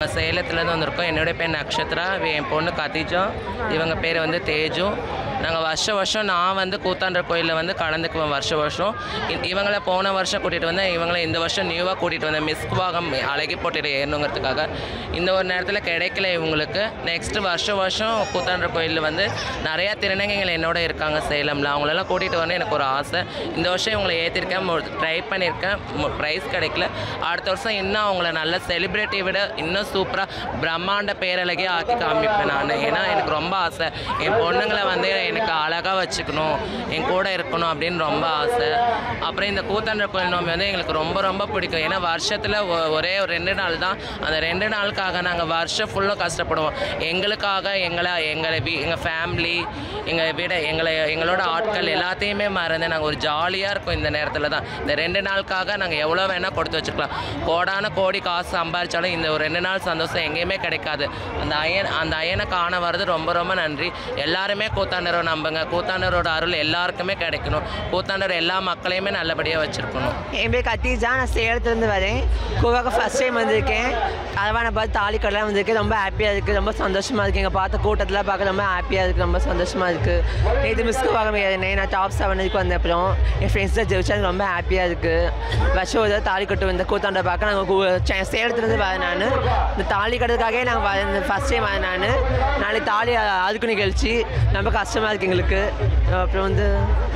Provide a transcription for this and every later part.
நாங்கள் சேலத்துலேருந்து வந்திருக்கோம். என்னுடைய பேர் நக்ஷத்ரா, என் பொண்ணு கதிஜா, இவங்க பேர் வந்து தேஜு. நாங்கள் வருஷம் நான் வந்து கூத்தாண்டர் கோயிலில் வந்து கலந்துக்குவோம் வருஷம். இவங்களை போன வருஷம் கூட்டிகிட்டு வந்தேன், இவங்களை இந்த வருஷம் நியூவாக கூட்டிகிட்டு வந்தேன் மிஸ்குவாகம் அழகி போட்டியில் ஏறணுங்கிறதுக்காக. இந்த ஒரு நேரத்தில் கிடைக்கல இவங்களுக்கு. நெக்ஸ்ட்டு வருஷம் கூத்தாண்டர் கோயிலில் வந்து நிறையா திருநங்கைகள் என்னோட இருக்காங்க சேலமில். அவங்களெல்லாம் கூட்டிகிட்டு வரணும் எனக்கு ஒரு ஆசை. இந்த வருஷம் இவங்களை ஏற்றிருக்கேன், ட்ரை பண்ணியிருக்கேன், ப்ரைஸ் கிடைக்கல. அடுத்த வருஷம் இன்னும் அவங்கள நல்ல செலிப்ரிட்டி விட இன்னும் சூப்பராக பிரம்மாண்ட பேரழகே ஆக்கி காமிப்பேன் நான். ஏன்னா எனக்கு ரொம்ப ஆசை, என் பொண்ணுங்களை வந்து எனக்கு அழகாக வச்சுக்கணும், என் கூட இருக்கணும் அப்படின்னு ரொம்ப ஆசை. அப்புறம் இந்த கூத்தாண்டர் கோயில் நோம்பி வந்து எங்களுக்கு ரொம்ப பிடிக்கும். ஏன்னா வருஷத்தில் ஒரே 2 நாள் தான். அந்த 2 நாளுக்காக நாங்கள் வருஷம் ஃபுல்லாக கஷ்டப்படுவோம். எங்களுக்காக எங்கள் ஃபேமிலி, எங்களோட ஆட்கள் எல்லாத்தையுமே மறந்து நாங்கள் ஒரு ஜாலியாக இருக்கோம். இந்த நேரத்தில் தான் இந்த 2 நாளுக்காக நாங்கள் எவ்வளோ வேணால் கொடுத்து வச்சுக்கலாம். கோடான கோடி காசு சம்பாதிச்சாலும் இந்த ஒரு 2 நாள் சந்தோஷம் எங்கேயுமே கிடைக்காது. அந்த ஐயனை காண வர்றது ரொம்ப நன்றி. எல்லாருமே கூத்தாண்டரை நம்புங்க. கூத்தாண்டரோட அருள் எல்லாருக்குமே கிடைக்கணும். கூத்தாண்டர் எல்லா மக்களையுமே நல்லபடியாக வச்சுருக்கணும். என் பேர் கத்திஜா, நான் சேலத்துலேருந்து வரேன். கோவாக்கு ஃபஸ்ட் டைம் வந்திருக்கேன். அதெல்லாம் நான் பார்த்து தாலிக்கடலாம் வந்திருக்கேன். ரொம்ப ஹாப்பியாக இருக்குது, ரொம்ப சந்தோஷமாக இருக்குது. எங்கள் பார்த்த கூட்டத்தில் பார்க்க ரொம்ப ஹாப்பியாக இருக்குது, ரொம்ப சந்தோஷமாக இருக்குது. நேற்று மிஸ்குவாகம் ஏறினேன். நான் டாப் 7க்கு வந்த அப்புறம் என் ஃப்ரெண்ட்ஸ் தான் ஜெயிச்சா ரொம்ப ஹாப்பியாக இருக்குது. வருஷம் ஒரு தாலி கட்டு வந்த கூத்தாண்டை பார்க்க நாங்கள் சேலத்துலேருந்து வரேன். நான் இந்த தாலி கட்டுறதுக்காகவே நாங்கள் வரேன், ஃபஸ்ட் டைம் வரேன். நாளைக்கு தாலி அதுக்கு நிகழ்ச்சி ரொம்ப கஷ்டமாக இருக்குது எங்களுக்கு. அப்புறம் வந்து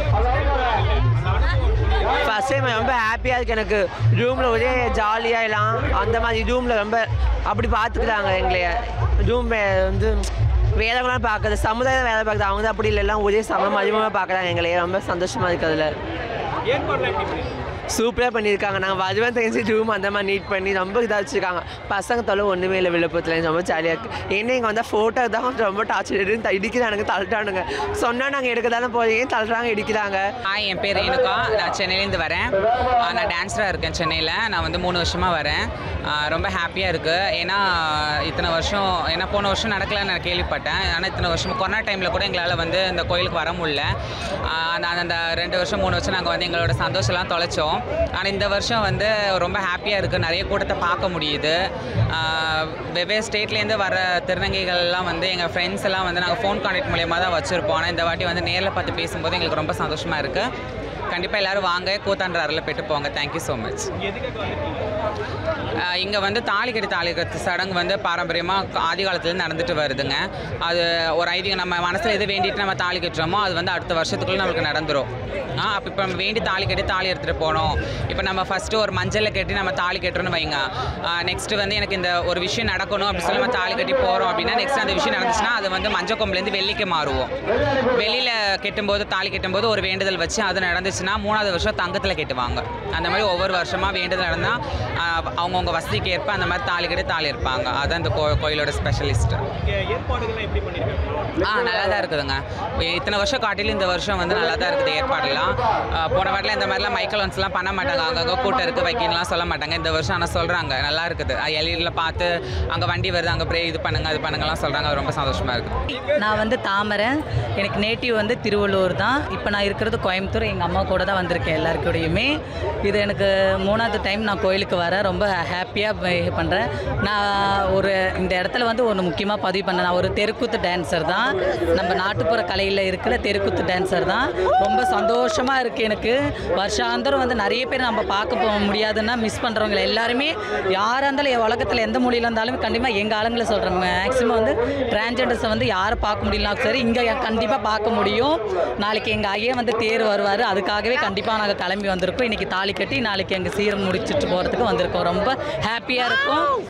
ஃபஸ்ட் டைம் ரொம்ப ஹாப்பியாக இருக்குது எனக்கு. ரூமில் ஒரே ஜாலியாக எல்லாம் அந்த மாதிரி ரூமில் ரொம்ப அப்படி பார்த்துக்கிறாங்க எங்களைய. ரூம் வந்து வேலைகள்லாம் பார்க்குறது, சமுதாயம் வேலை பார்க்குறது, அவங்க தான் அப்படி இல்லைலாம் ஒரே சமம் அதிகமாக பார்க்குறாங்க எங்களையே. ரொம்ப சந்தோஷமாக இருக்குது. அதில் சூப்பராக பண்ணியிருக்காங்க. நாங்கள் வருவேன் தெரிஞ்சு ரூம் அந்த மாதிரி நீட் பண்ணி ரொம்ப இதாக வச்சுருக்காங்க. பசங்க தொலை ஒன்றுமே இல்லை, விழுப்புரத்தில் ரொம்ப ஜாலியாக இருக்குது. என்ன இங்கே வந்தால் ஃபோட்டோ தான் ரொம்ப டார்ச்சர் இடிக்கிறானுங்க, தள்ளுறானுங்க. சொன்னால் நாங்கள் எடுக்க தானே போகிறீங்க, தள்ளுறாங்க, இடிக்கிறாங்க. என் பேர் ரேணுகா, நான் சென்னையிலேருந்து வரேன். நான் டான்ஸராக இருக்கேன் சென்னையில். நான் வந்து 3 வருஷமாக வரேன். ரொம்ப ஹாப்பியாக இருக்குது. ஏன்னா இத்தனை வருஷம், ஏன்னா போன வருஷம் நடக்கலைன்னு நான் கேள்விப்பட்டேன். ஆனால் இத்தனை வருஷம் கொரோனா டைமில் கூட எங்களால் வந்து இந்த கோயிலுக்கு வர முடியல. அந்த 2 வருஷம் 3 வருஷம் நாங்கள் வந்து எங்களோட சந்தோஷம்லாம் தொலைச்சோம். ஆனால் இந்த வருஷம் வந்து ரொம்ப ஹாப்பியாக இருக்குது. நிறைய கூட்டத்தை பார்க்க முடியுது. வெவ்வேறு ஸ்டேட்லேருந்து வர திருநங்கைகள்லாம் வந்து எங்கள் ஃப்ரெண்ட்ஸ் எல்லாம் வந்து நாங்கள் ஃபோன் கான்டாக்ட் மூலியமாக தான் வச்சுருப்போம். ஆனால் இந்த வாட்டி வந்து நேரில் பார்த்து பேசும்போது எங்களுக்கு ரொம்ப சந்தோஷமாக இருக்குது. கண்டிப்பாக எல்லோரும் வாங்க, கூத்தாண்டர் அருளை பெற்று போங்க. Thank you so much. இங்கே வந்து தாலி கட்டு சடங்கு வந்து பாரம்பரியமாக ஆதி காலத்துலேருந்து நடந்துட்டு வருதுங்க. அது ஒரு ஐதீகம். நம்ம மனசில் எது வேண்டிட்டு நம்ம தாலி கட்டுறோமோ அது வந்து அடுத்த வருஷத்துக்குள்ளே நம்மளுக்கு நடந்துடும். அப்போ இப்போ நம்ம வேண்டி தாலி கட்டி தாலி எடுத்துகிட்டு போனோம். இப்போ நம்ம ஃபஸ்ட்டு ஒரு மஞ்சளை கட்டி நம்ம தாலி கட்டுறோன்னு வைங்க. நெக்ஸ்ட்டு வந்து எனக்கு இந்த ஒரு விஷயம் நடக்கணும் அப்படி சொல்லி நம்ம தாலி கட்டி போகிறோம் அப்படின்னா நெக்ஸ்ட் அந்த விஷயம் நடந்துச்சுன்னா அது வந்து மஞ்சள் கொம்புலேருந்து வெள்ளிக்கு மாறுவோம். வெளியில் கட்டும்போது தாலி கட்டும்போது ஒரு வேண்டுதல் வச்சு அது நடந்துச்சுன்னா 3வது வருஷம் தங்கத்தில் கட்டுவாங்க. அந்த மாதிரி ஒவ்வொரு வருஷமாக வேண்டுதல் நடந்தால் அவங்கவுங்க வசதிக்கு ஏற்ப அந்த மாதிரி தாலி கட்டி தாலி இருப்பாங்க. அதுதான் இந்த கோயிலோட ஸ்பெஷலிஸ்ட்டு. நல்லா தான் இருக்குதுங்க. இத்தனை வருஷம் காட்டிலும் இந்த வருஷம் வந்து நல்லா தான் இருக்குது ஏற்பாடுலாம். போன வாட்டில் இந்த மாதிரிலாம் மைக்கலன்ஸ்லாம் பண்ண மாட்டாங்க. அங்கங்கே கூட்டம் இருக்குது வைக்கின்லாம் சொல்ல மாட்டாங்க. இந்த வருஷம் ஆனால் சொல்கிறாங்க நல்லா இருக்குது. எல்இடியில் பார்த்து அங்கே வண்டி வருது, அங்கே ப்ரே இது பண்ணுங்க அது பண்ணுங்கலாம் சொல்கிறாங்க. அது ரொம்ப சந்தோஷமாக இருக்குது. நான் வந்து தாமரை, எனக்கு நேட்டிவ் வந்து திருவள்ளூர் தான். இப்போ நான் இருக்கிறது கோயம்புத்தூர். எங்கள் அம்மா கூட தான் வந்திருக்கேன் எல்லாருக்கூடையுமே. இது எனக்கு 3வது டைம் நான் கோயிலுக்கு வரேன். ரொம்ப ஹாப்பியாக பண்ணுறேன். நான் இந்த இடத்துல வந்து ஒன்று முக்கியமாக பதிவு பண்ணேன். நான் ஒரு தெருக்கூத்து டான்ஸர் தான். நம்ம நாட்டுப்புற கலையில் இருக்கிற தெருக்கூத்து டான்ஸர் தான். ரொம்ப சந்தோஷமாக இருக்குது எனக்கு. வருஷாந்தரம் வந்து நிறைய பேர் நம்ம பார்க்க போக முடியாதுன்னா மிஸ் பண்ணுறவங்க எல்லாருமே யாராக இருந்தாலும் உலகத்தில் எந்த மொழியில் இருந்தாலும் கண்டிப்பாக எங்கள் ஆளுங்களை சொல்கிறேன். மேக்ஸிமம் வந்து டிரான்ஸ்ஜெண்டர்ஸை வந்து யாரை பார்க்க முடியலாம் சரி, இங்கே கண்டிப்பாக பார்க்க முடியும். நாளைக்கு எங்கள் ஐயா வந்து தேர் வருவார். அதுக்காகவே கண்டிப்பாக நாங்கள் கிளம்பி வந்திருக்கோம். இன்றைக்கி தாலி கட்டி நாளைக்கு எங்கள் சீரம் முடிச்சுட்டு போகிறதுக்கு வந்திருக்கோம். ரொம்ப ஹாப்பியாக இருக்கும்.